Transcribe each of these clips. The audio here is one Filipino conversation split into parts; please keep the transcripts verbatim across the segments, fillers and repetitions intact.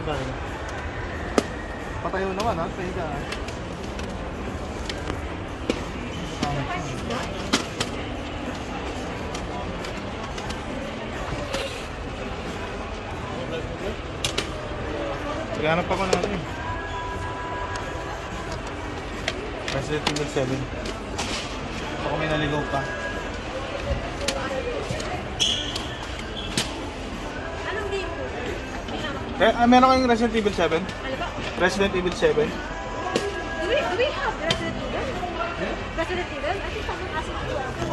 Patayo naman ha, pahiga ha. Maghanap ako ng ano eh. Resident Evil seven. Baka may naligaw pa. Anong game po? Eh, ah, meron kayong Resident Evil seven? Ano ba? Resident Evil seven? Do we, do we have Resident Evil? Yeah? Resident Evil? I think someone asked me to.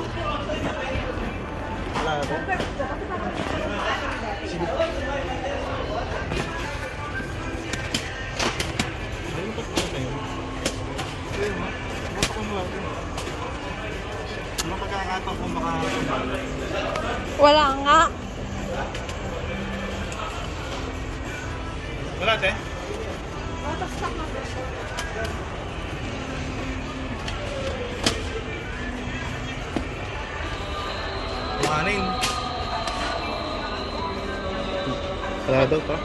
Wala na po? Sige. Ayun po po tayo. Ayun mo. Bata ko nila. Ano pagkakataon kung makakabala? Wala nga. Wala te? Auto-stock na ba? Kumanin. Wala daw pa.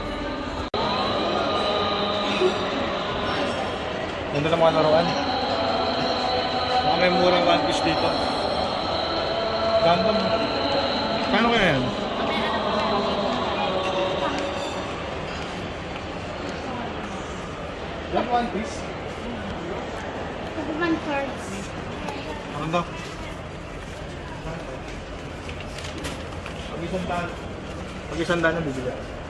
Ganda ng mga laruan. Baka may murang one piece dito. Gundam. Paano kaya yan? Yan one piece? Pokemon cards. Ano daw? Pag isang daan. Pag isang daan na bibili.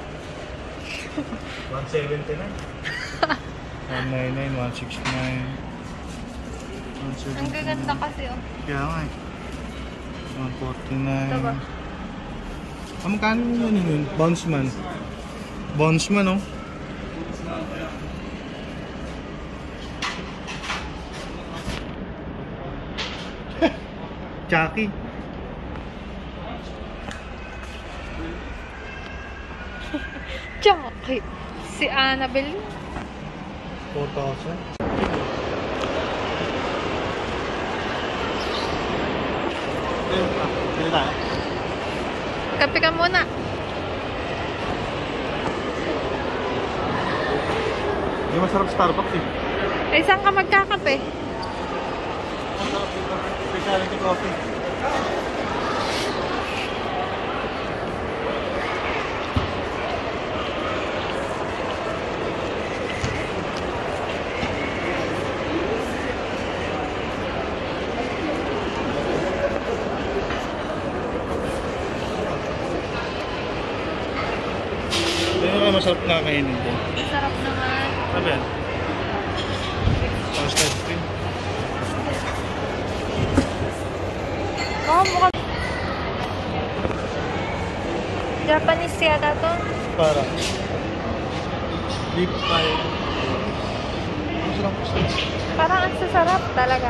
one seventy-nine. one ninety-nine, one sixty-nine. Ang gaganda kasi oh. Kaya nga eh. one forty-nine. Ito ba? Ah, magkano yun yun? Bounceman. Bounceman oh. Chucky. Chucky. Si Annabelle. four thousand. Dito tayo. Kape ka muna. Hindi masarap Starbucks eh. Ay, saan ka magkakape? Masarap dito. Specialty coffee. Masarap na kainin ko. Masarap naman. Sabi yan? Toasted cream. Oh, mukhang Japanese yata to. Para deep pie. Masarap po. Parang ang sasarap talaga.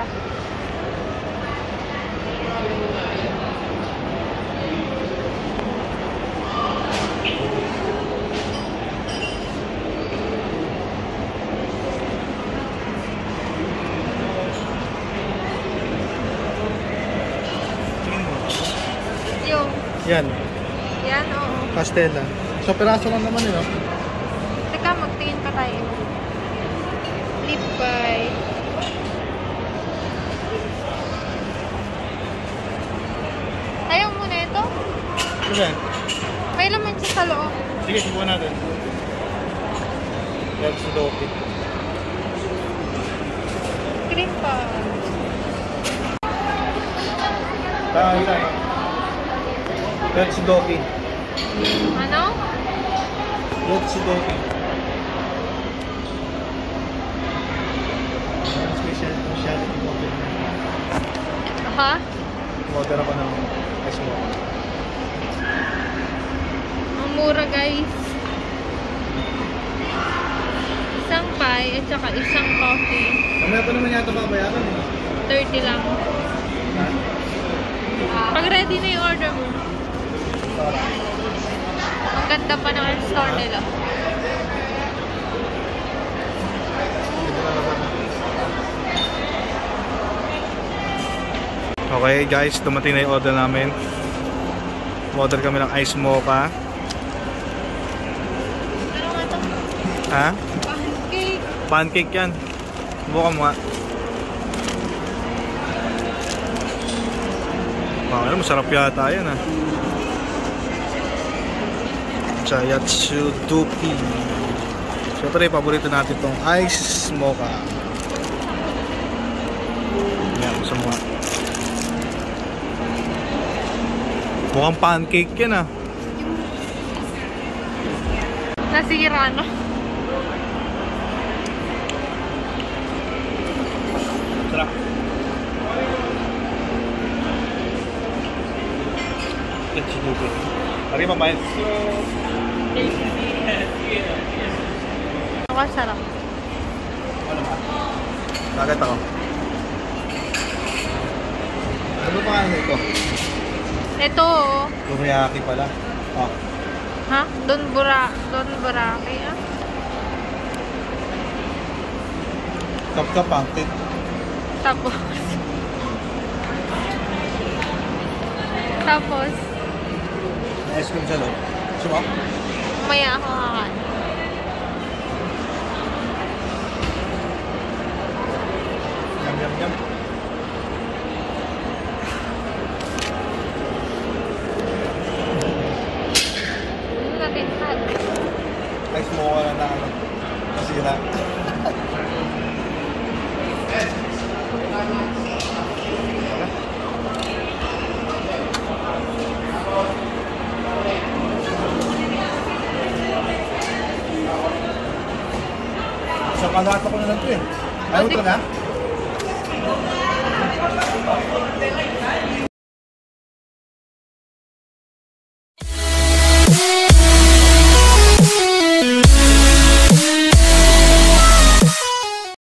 Yung Yan. yan, oo. Pastela. So, piraso lang naman yun, no? Teka, magtingin pa tayo. Lip pie. Ayaw muna ito. Sige. May laman siya sa loob. Sige, subukan natin. Let's goodcoffee. Cream pie. Tayo tayo. Let's goodcoffee. Ano? Let's goodcoffee. Special, specialty coffee. Ha? Order ako ng ice mocha. Ang mura, guys. Isang pie at saka isang coffee. Mamaya pa naman yata makabayaran eh. thirty lang. Ha? Pag ready na yung order mo. Ang ganda pa ng store nila. Okay guys, dumating na yung order namin. Order kami ng ice mocha. Ano nga ito? Ha? Pancake. Pancake yan. Buka mo nga. Baka oh, masarap yata yan ah. Chayatsu Dupi. Siyempre, paborito natin itong ice mocha. Yan, gusto mo nga. Mukhang pancake yan ah. Nasira na. Sarap. Chayatsu Dupi. Arriba, maestro. Ang sarap. Ano ba? Bakit ako? Ano ba pangalan ito? Ito oh. Lumiyaki pala. Oh. Ha? Don Bura, Don Buraki ah. Kapka pancake. Tapos. Tapos. May ice cream sa loob. Gusto mo? Maya ako kakain. Yum, yum, yum. Hindi natin lahat. Ice mocha na na ano. Masira. Sa kalat ako na lang ito eh. Ayaw ito na?